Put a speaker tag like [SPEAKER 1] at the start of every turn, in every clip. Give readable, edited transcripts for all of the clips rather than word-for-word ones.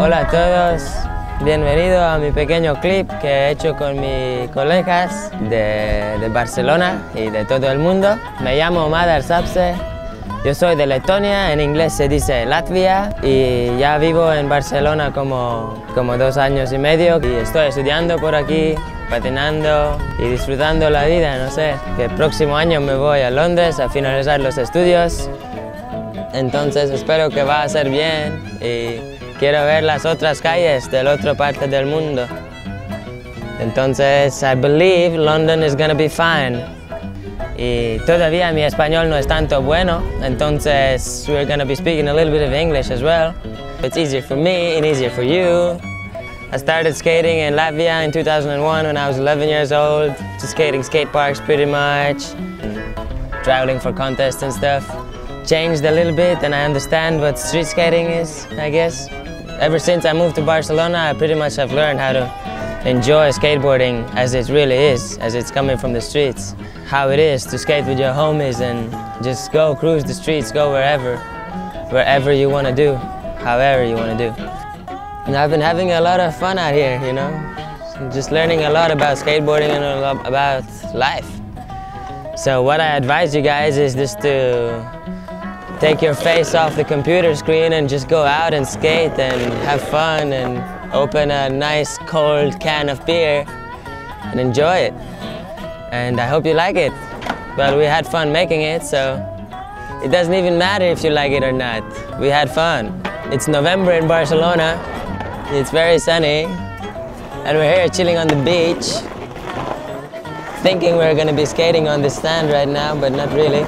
[SPEAKER 1] Hola a todos, bienvenido a mi pequeño clip que he hecho con mis colegas de Barcelona y de todo el mundo. Me llamo Madar Sapse, yo soy de Letonia, en inglés se dice Latvia, y ya vivo en Barcelona como 2 años y medio y estoy estudiando por aquí, patinando y disfrutando la vida, no sé. Que el próximo año me voy a Londres a finalizar los estudios, entonces espero que va a ser bien y quiero ver las otras calles de la otra parte del mundo. Entonces, I believe London is gonna be fine. Y todavía mi español no es tanto bueno, entonces we're gonna be speaking a little bit of English as well. It's easier for me and easier for you. I started skating in Latvia in 2001 when I was 11 years old, just skating skate parks pretty much, traveling for contests and stuff. Changed a little bit and I understand what street skating is, I guess. Ever since I moved to Barcelona, I pretty much have learned how to enjoy skateboarding as it really is, as it's coming from the streets. How it is to skate with your homies and just go cruise the streets, go wherever you want to do, however you want to do. And I've been having a lot of fun out here, you know, just learning a lot about skateboarding and a lot about life. So what I advise you guys is just to take your face off the computer screen and just go out and skate and have fun and open a nice cold can of beer and enjoy it. And I hope you like it. Well, we had fun making it, so it doesn't even matter if you like it or not. We had fun. It's November in Barcelona. It's very sunny. And we're here chilling on the beach, thinking we're gonna be skating on the stand right now, but not really.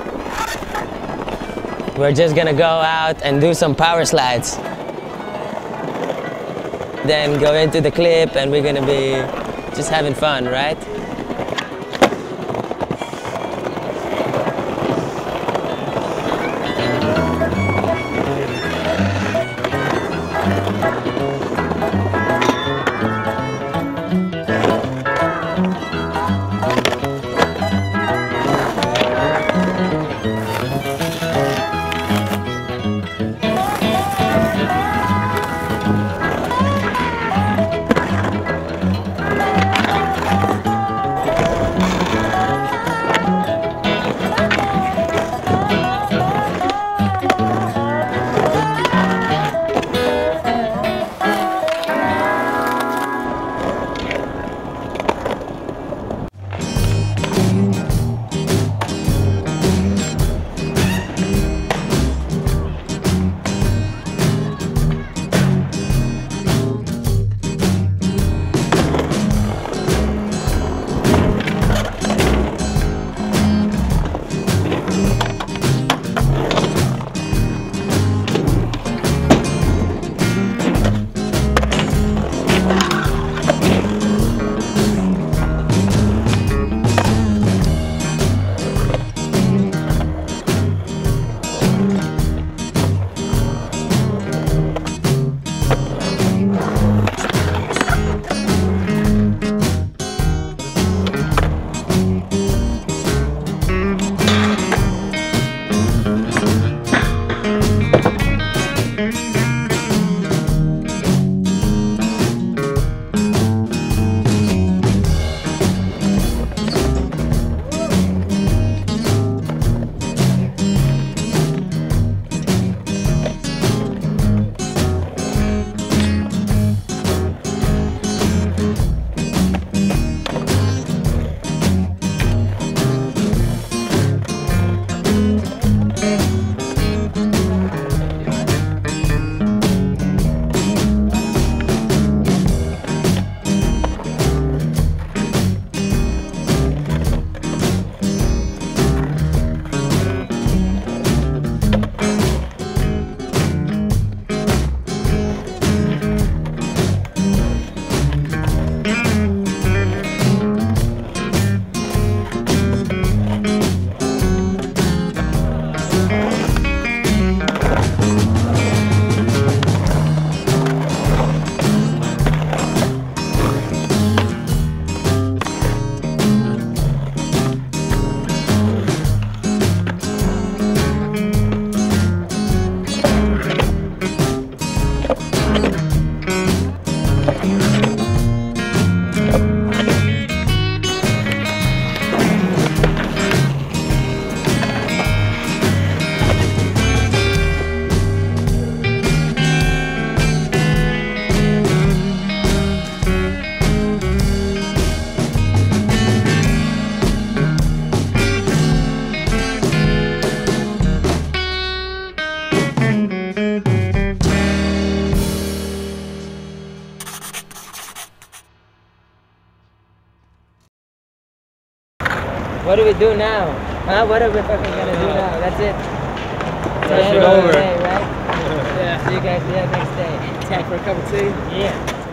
[SPEAKER 1] We're just gonna go out and do some power slides. Then go into the clip and we're gonna be just having fun, right? do now? Huh? What are we fucking gonna do now? That's it.
[SPEAKER 2] That's
[SPEAKER 1] End
[SPEAKER 2] it
[SPEAKER 1] of the
[SPEAKER 2] over.
[SPEAKER 1] day, right?
[SPEAKER 2] Yeah.
[SPEAKER 1] See you guys next day.
[SPEAKER 2] Time for a cup of tea.
[SPEAKER 1] Yeah.